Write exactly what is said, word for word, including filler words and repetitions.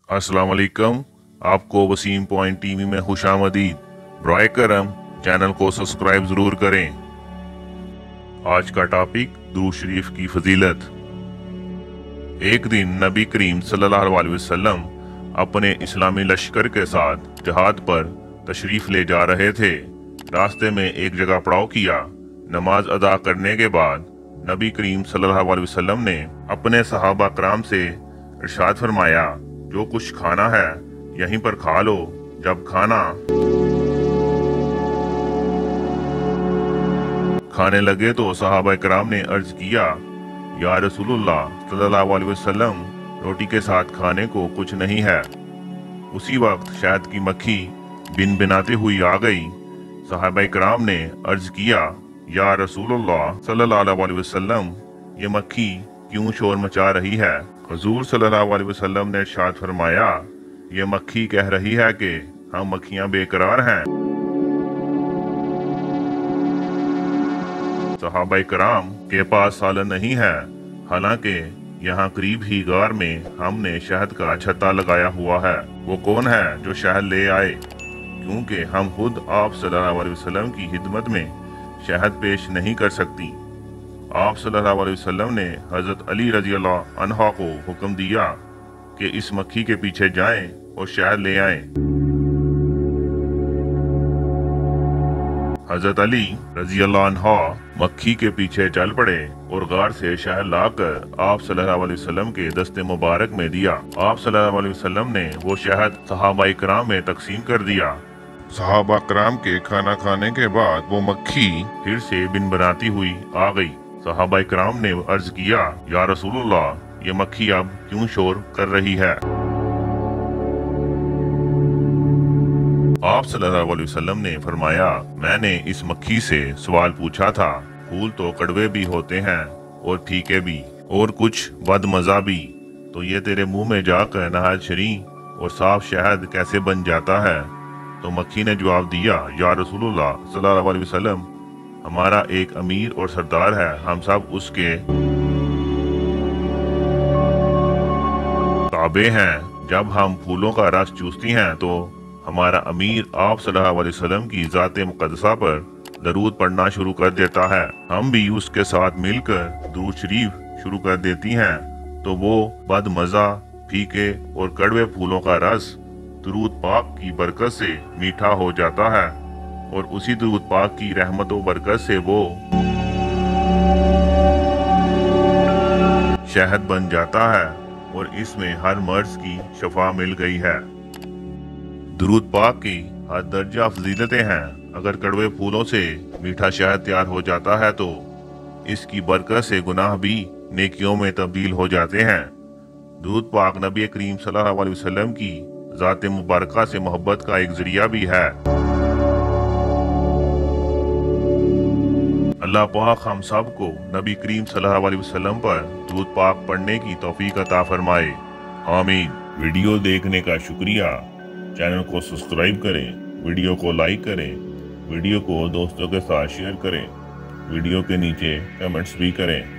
अस्सलाम वालेकुम। आपको वसीम पॉइंट टीवी में खुशामदीद। बराए करम चैनल को सब्सक्राइब ज़रूर करें। आज का टॉपिक दुरूद शरीफ की फजीलत। एक दिन नबी करीम सल्लल्लाहु अलैहि वसल्लम अपने इस्लामी लश्कर के साथ जिहाद पर तशरीफ ले जा रहे थे। रास्ते में एक जगह पड़ाव किया। नमाज अदा करने के बाद नबी करीम सल्लल्लाहु अलैहि वसल्लम ने अपने सहाबा कराम से इरशाद फरमाया, जो कुछ खाना है यहीं पर खा लो। जब खाना खाने लगे तो सहाबा कराम ने अर्ज किया, या रसूलुल्लाह सल्लल्लाहु अलैहि वसल्लम, रोटी के साथ खाने को कुछ नहीं है। उसी वक्त शहद की मक्खी बिन बिनाते हुई आ गई। सहाबा कराम ने अर्ज किया, या रसूलुल्लाह सल्लल्लाहु अलैहि वसल्लम, ये मक्खी क्यों शोर मचा रही है? हुजूर सल्लल्लाहु अलैहि वसल्लम ने इरशाद फरमाया, ये मक्खी कह रही है कि हम मक्खियां बेकरार हैं। सहाबा कराम के पास सालन नहीं है, हालांकि यहाँ करीब ही गार में हमने शहद का छत्ता लगाया हुआ है। वो कौन है जो शहद ले आए? क्योंकि हम खुद आप सल्लल्लाहु अलैहि वसल्लम की खिदमत में शहद पेश नहीं कर सकती। आप सल्लल्लाहु अलैहि वसल्लम ने हजरत अली रजी अल्लाह अन्हा को हुक्म दिया कि इस मक्खी के पीछे जाएं और शहद ले आएं। हजरत अली रजी अल्लाह अन्हा मक्खी के पीछे चल पड़े और गार से शहद लाकर आप सल्लल्लाहु अलैहि वसल्लम के दस्ते मुबारक में दिया। आप सल्लल्लाहु अलैहि वसल्लम ने वो शहद सहाबा कराम में तकसीम कर दिया। सहाबा कराम के खाना खाने के बाद वो मक्खी फिर से बिन बनाती हुई आ गई। सहाबा कराम ने अर्ज किया, या रसूलुल्लाह, ये मक्खी अब क्यों शोर कर रही है? आप सल्लल्लाहु अलैहि वसल्लम ने फरमाया, मैंने इस मक्खी से सवाल पूछा था। फूल तो कड़वे भी होते हैं और फीके भी और कुछ बदमजा भी, तो ये तेरे मुंह में जाकर नहायत शरीं और साफ शहद कैसे बन जाता है? तो मक्खी ने जवाब दिया, या रसूलुल्लाह सल्लल्लाहु अलैहि वसल्लम, हमारा एक अमीर और सरदार है, हम सब उसके ताबे हैं। जब हम फूलों का रस चूसती हैं तो हमारा अमीर आप सल्लल्लाहु अलैहि वसल्लम की ज़ाते मुक़द्दसा पर दरूद पढ़ना शुरू कर देता है। हम भी उसके साथ मिलकर दुरूद शरीफ शुरू कर देती हैं, तो वो बदमज़ा, फीके और कड़वे फूलों का रस दुरूद पाक की बरकत से मीठा हो जाता है और उसी दुरूद पाक की रहमत व बरकत से वो शहद बन जाता है और इसमें हर मर्ज की शफा मिल गई है। दुरूद पाक की हर दर्जा फजीलतें हैं। अगर कड़वे फूलों से मीठा शहद तैयार हो जाता है तो इसकी बरकत से गुनाह भी नेकियों में तब्दील हो जाते हैं। दुरूद पाक नबी करीम सल्लल्लाहु अलैहि वसल्लम की ज़ाते मुबारका से मोहब्बत का एक जरिया भी है। अल्लाह पाक हम सब को नबी करीम सल्लल्लाहु अलैहि वसल्लम पर दुरूद पाक पढ़ने की तौफीक अता फरमाए। आमीन। वीडियो देखने का शुक्रिया। चैनल को सब्सक्राइब करें, वीडियो को लाइक करें, वीडियो को दोस्तों के साथ शेयर करें, वीडियो के नीचे कमेंट्स भी करें।